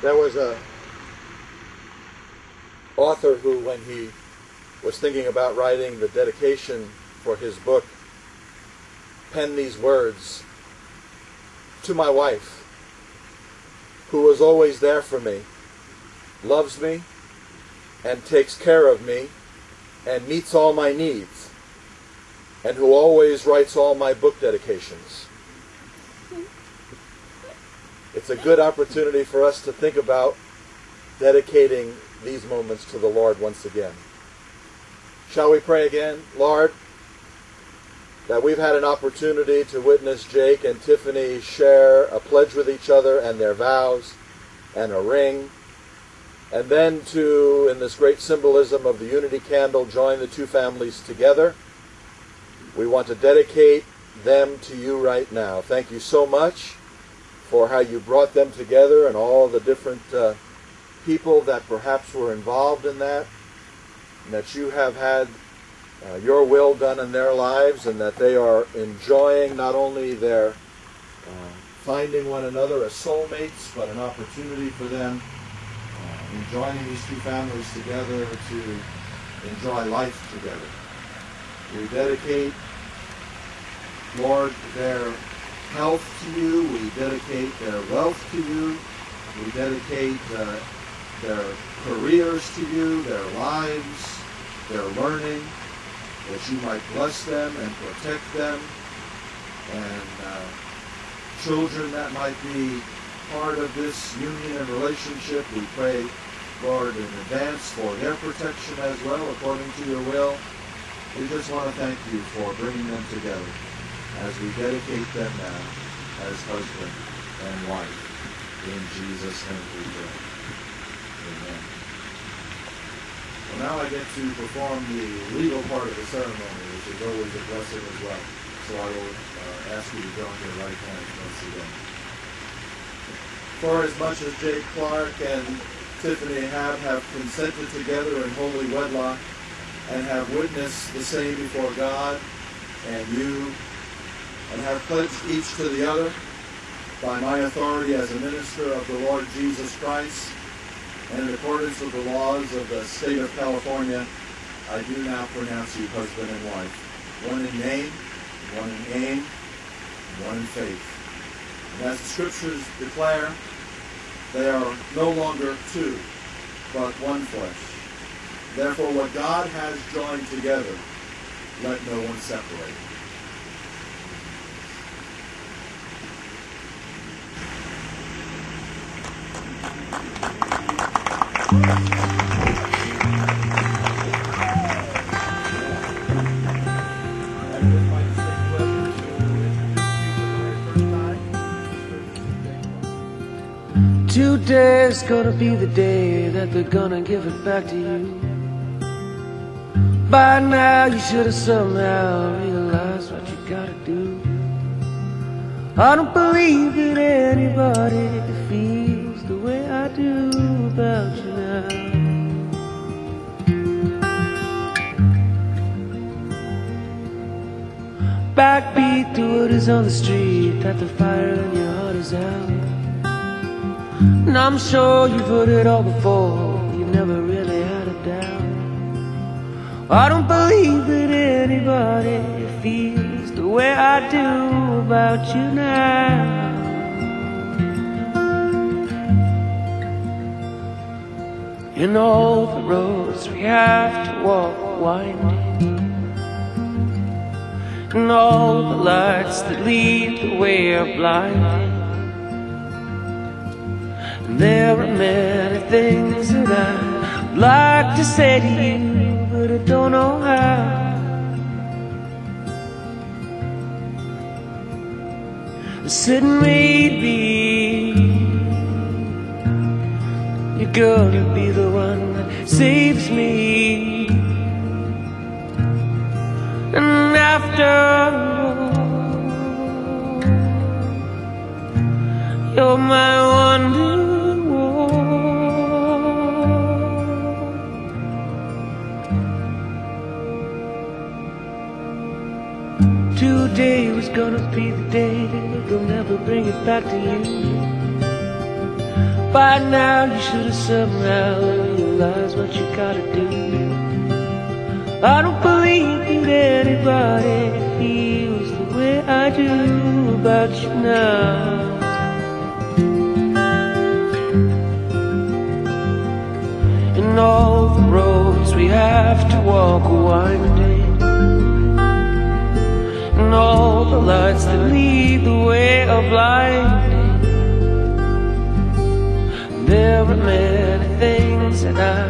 There was a author who, when he was thinking about writing the dedication for his book, penned these words: "To my wife, who was always there for me, loves me, and takes care of me, and meets all my needs, and who always writes all my book dedications." It's a good opportunity for us to think about dedicating these moments to the Lord once again. Shall we pray again? Lord, that we've had an opportunity to witness Jake and Tiffany share a pledge with each other and their vows and a ring, and then to, in this great symbolism of the unity candle, join the two families together. We want to dedicate them to you right now. Thank you so much for how you brought them together and all the different people that perhaps were involved in that, and that you have had your will done in their lives, and that they are enjoying not only their finding one another as soulmates, but an opportunity for them in joining these two families together to enjoy life together. We dedicate, Lord, their health to you. We dedicate their wealth to you. We dedicate their careers to you, their lives, their learning, that you might bless them and protect them, and children that might be part of this union and relationship. We pray, Lord, in advance for their protection as well, according to your will. We just want to thank you for bringing them together as we dedicate them now as husband and wife. In Jesus' name we pray. Amen. Well, now I get to perform the legal part of the ceremony, which is always a blessing as well. So I will ask you to join your right hand once again. For as much as Jake Clark and Tiffany have consented together in holy wedlock and have witnessed the same before God and you, and have pledged each to the other by my authority as a minister of the Lord Jesus Christ, and in accordance with the laws of the state of California, I do now pronounce you husband and wife, one in name, one in aim, one in faith. And as the scriptures declare, they are no longer two, but one flesh. Therefore, what God has joined together, let no one separate. 'Today's gonna be the day that they're gonna give it back to you. By now you should have somehow realized what you gotta do. I don't believe that anybody feels the way I do about you now. Backbeat to what is on the street, that the fire in your heart is out. And I'm sure you've heard it all before, you've never really had a doubt. I don't believe that anybody feels the way I do about you now. And all the roads we have to walk winding, and all the lights that lead the way are blinding. And there are many things that I'd like to say to you, but I don't know how. I said maybe you're gonna be the one that saves me. And after all, you're my wonder wall. Today was gonna be the day they'll never bring it back to you. By now you should have somehow realized what you gotta do. I don't believe that anybody feels the way I do about you now. And all the roads we have to walk are winding, and all the lights that lead the way are blinding. There are many things that I